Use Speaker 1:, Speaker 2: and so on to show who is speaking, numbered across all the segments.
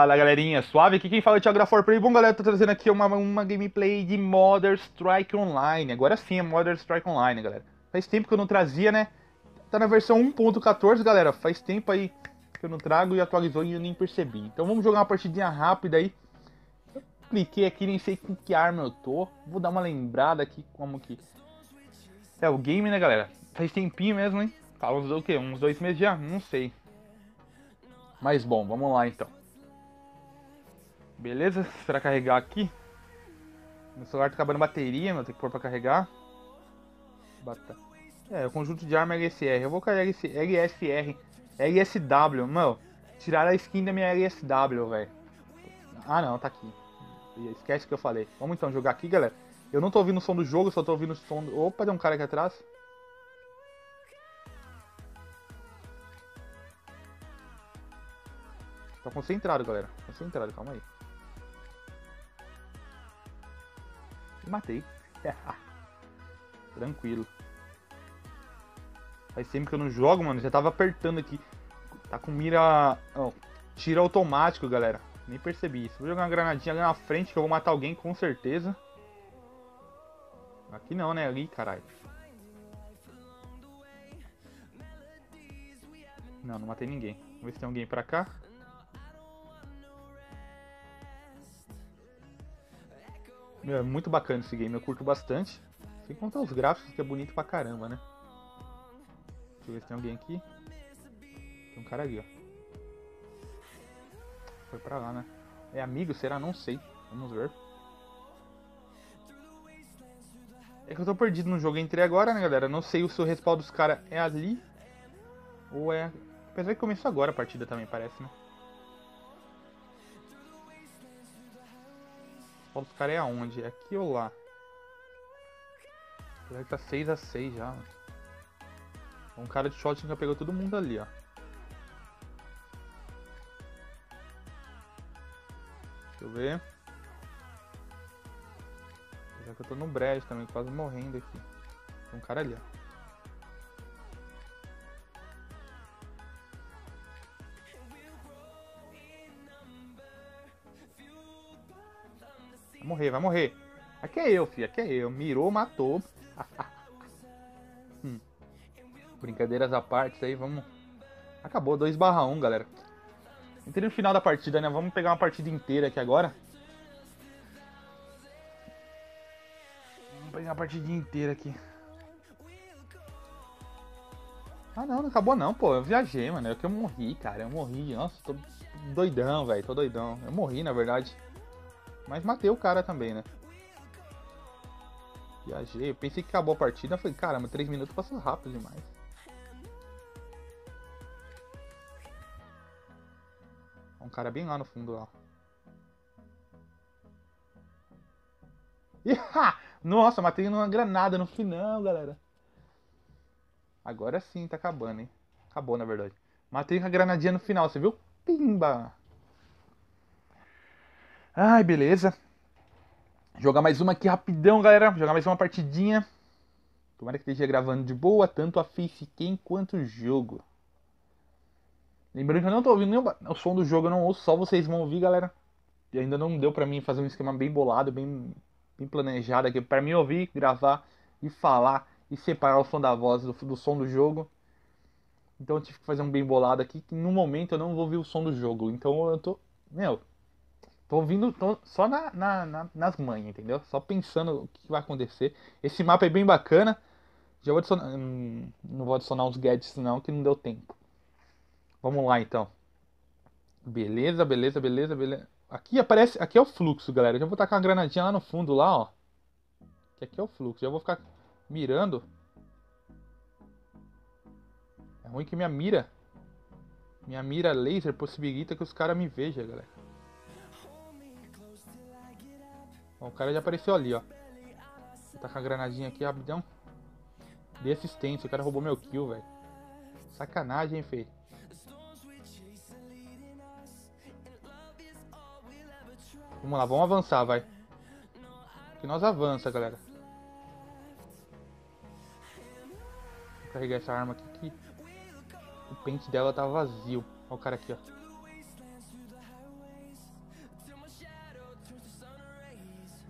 Speaker 1: Fala galerinha, suave? Aqui quem fala é o Thiago da 4Play. Bom galera, tô trazendo aqui uma gameplay de Modern Strike Online. Agora sim é Modern Strike Online, galera. Faz tempo que eu não trazia, né? Tá na versão 1.14, galera. Faz tempo aí que eu não trago e atualizou e eu nem percebi. Então vamos jogar uma partidinha rápida aí. Eu cliquei aqui, nem sei com que arma eu tô. Vou dar uma lembrada aqui como que é o game, né, galera? Faz tempinho mesmo, hein? Fala uns o quê? Uns 2 meses já? Não sei. Mas bom, vamos lá então. Beleza? Esperar carregar aqui. Meu celular tá acabando a bateria, meu. Tem que pôr pra carregar. É, o conjunto de arma LSR. Eu vou carregar esse LSR. LSW, meu. Tiraram a skin da minha LSW, velho. Ah, não, tá aqui. Esquece o que eu falei. Vamos então jogar aqui, galera. Eu não tô ouvindo o som do jogo, só tô ouvindo o som do... Opa, tem um cara aqui atrás. Tô concentrado, galera. Concentrado, calma aí. Matei. Tranquilo. Faz tempo que eu não jogo, mano. Já tava apertando aqui. Tá com mira... Oh, tiro automático, galera. Nem percebi isso. Vou jogar uma granadinha ali na frente que eu vou matar alguém com certeza. Aqui não, né? Ali, caralho. Não, não matei ninguém. Vamos ver se tem alguém pra cá. Meu, é muito bacana esse game. Eu curto bastante. Sem contar os gráficos, que é bonito pra caramba, né? Deixa eu ver se tem alguém aqui. Tem um cara ali, ó. Foi pra lá, né? É amigo? Será? Não sei. Vamos ver. É que eu tô perdido no jogo. Entrei agora, né, galera? Não sei se o respaldo dos caras é ali. Ou é... Apesar que começou agora a partida também, parece, né? O respaldo dos caras é aonde? É aqui ou lá? Apesar que tá 6-6 já, mano. Um cara de shotgun já pegou todo mundo ali, ó. Deixa eu ver. Já que eu tô no brejo também, quase morrendo aqui. Tem um cara ali, ó. Vai morrer, vai morrer. Aqui é eu, filho. Aqui é eu. Mirou, matou. Brincadeiras à parte, isso aí, vamos... Acabou, 2/1, galera. Entrei no final da partida, né? Vamos pegar uma partida inteira aqui agora. Vamos pegar uma partidinha inteira aqui. Ah, não, não acabou não, pô. Eu viajei, mano. É que eu morri, cara. Eu morri. Nossa, tô doidão, velho. Tô doidão. Eu morri, na verdade. Mas matei o cara também, né? Viajei. Eu pensei que acabou a partida. Eu falei, caramba, 3 minutos passou rápido demais. Um cara bem lá no fundo, ó. Nossa, matei numa granada no final, galera. Agora sim, tá acabando, hein? Acabou, na verdade. Matei com a granadinha no final, você viu? Pimba! Ai, beleza. Jogar mais uma aqui rapidão, galera. Jogar mais uma partidinha. Tomara que esteja gravando de boa, tanto a facecam quanto o jogo. Lembrando que eu não tô ouvindo nenhum... O som do jogo eu não ouço, só vocês vão ouvir, galera. E ainda não deu pra mim fazer um esquema bem bolado, bem planejado aqui. Pra mim ouvir, gravar e falar e separar o som da voz do som do jogo. Então eu tive que fazer um bem bolado aqui, que no momento eu não vou ouvir o som do jogo. Então eu tô... Meu... Tô ouvindo só nas manhas, entendeu? Só pensando o que vai acontecer. Esse mapa é bem bacana. Já vou adicionar. Não vou adicionar uns gadgets não, que não deu tempo. Vamos lá então. Beleza, beleza, beleza, beleza. Aqui aparece. Aqui é o fluxo, galera. Já vou tacar uma granadinha lá no fundo, lá, ó. Que aqui é o fluxo. Já vou ficar mirando. É ruim que minha mira. Minha mira laser possibilita que os caras me vejam, galera. Ó, o cara já apareceu ali, ó. Vou tacar a granadinha aqui rapidão. Dei assistência, o cara roubou meu kill, velho. Sacanagem, hein, feio. Vamos lá, vamos avançar, vai. Que nós avança, galera. Vou carregar essa arma aqui que o pente dela tá vazio. Olha o cara aqui, ó.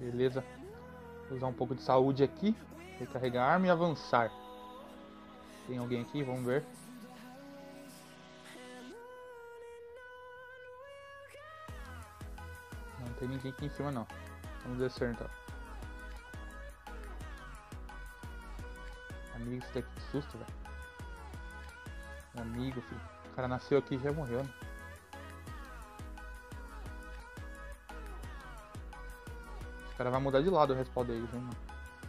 Speaker 1: Beleza. Vou usar um pouco de saúde aqui. Recarregar a arma e avançar. Tem alguém aqui? Vamos ver. Não tem ninguém aqui em cima não. Vamos descer então. Amigo, isso daqui que susto, velho. Amigo, filho. O cara nasceu aqui e já morreu, né? Os caras vão mudar de lado o respawn deles, hein, mano.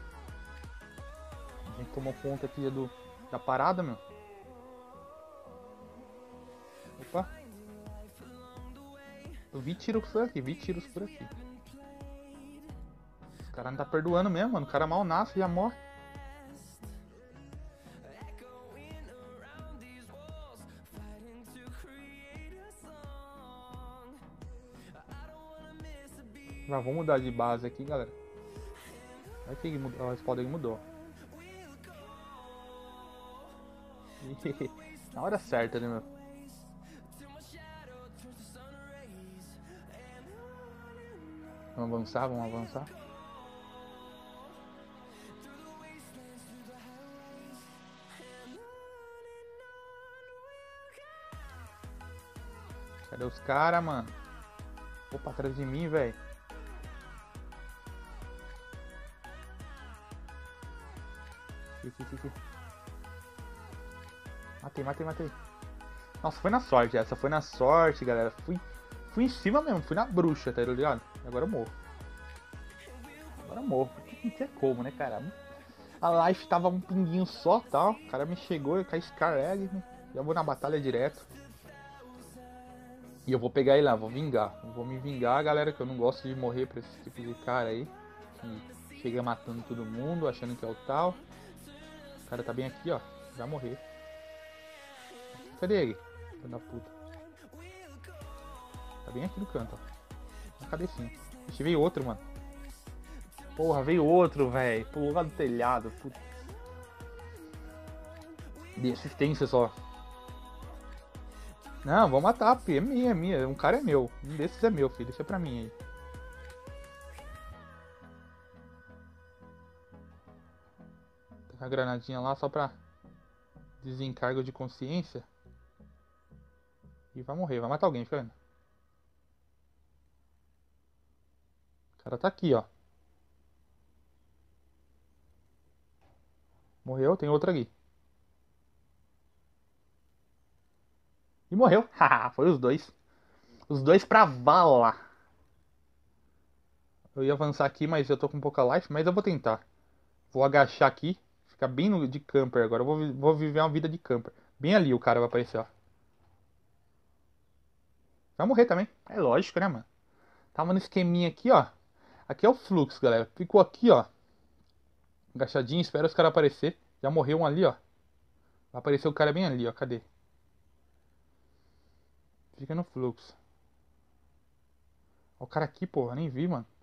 Speaker 1: A gente tomou conta aqui da parada, meu. Opa. Eu vi tiros por aqui, Os caras não tá perdoando mesmo, mano. O cara mal nasce e já morre. Mas vamos mudar de base aqui, galera. Vai que o respawn dele mudou. Na hora certa, né, meu? Vamos avançar. Cadê os caras, mano? Opa, atrás de mim, velho. Aqui. Matei. Nossa, foi na sorte essa. Foi na sorte, galera. Fui em cima mesmo. Fui na bruxa, tá ligado? Agora eu morro. Não tinha como, né, cara? A life tava um pinguinho só, tal. O cara me chegou, eu caí Scar Egg, né? Já vou na batalha direto. E eu vou pegar ele lá, vou vingar. Eu vou me vingar, galera, que eu não gosto de morrer pra esse tipo de cara aí. Que chega matando todo mundo, achando que é o tal. O cara tá bem aqui, ó. Já morreu. Cadê ele? Filho da puta. Tá bem aqui no canto, ó. Na cabecinha. Ixi, veio outro, mano. Porra, veio outro, velho. Pulou lá do telhado. Puta. De assistência só. Não, vou matar, filho. É minha. Um cara é meu. Um desses é meu, filho. Deixa pra mim aí. Tá a granadinha lá só pra desencargo de consciência. E vai morrer, vai matar alguém, fica vendo. O cara tá aqui, ó. Morreu, tem outro aqui. E morreu. Haha, foi os dois. Os dois pra vala. Eu ia avançar aqui, mas eu tô com pouca life, mas eu vou tentar. Vou agachar aqui. Ficar bem no, de camper agora. Eu vou viver uma vida de camper. Bem ali o cara vai aparecer, ó. Vai morrer também. É lógico, né, mano? Tava no esqueminha aqui, ó. Aqui é o fluxo, galera. Ficou aqui, ó. Agachadinho, espera os caras aparecer. Já morreu um ali, ó. Vai aparecer o cara bem ali, ó. Cadê? Fica no fluxo. Ó, o cara aqui, porra. Nem vi, mano.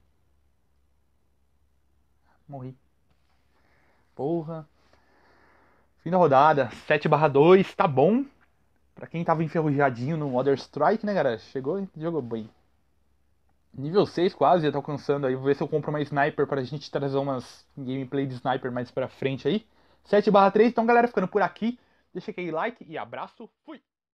Speaker 1: Morri. Porra. Fim da rodada. 7/2. Tá bom. Pra quem tava enferrujadinho no Other Strike, né, galera? Chegou e jogou bem. Nível 6 quase, já tô alcançando aí. Vou ver se eu compro uma sniper pra gente trazer umas gameplay de sniper mais pra frente aí. 7/3, então galera, ficando por aqui. Deixa aquele like e abraço, fui!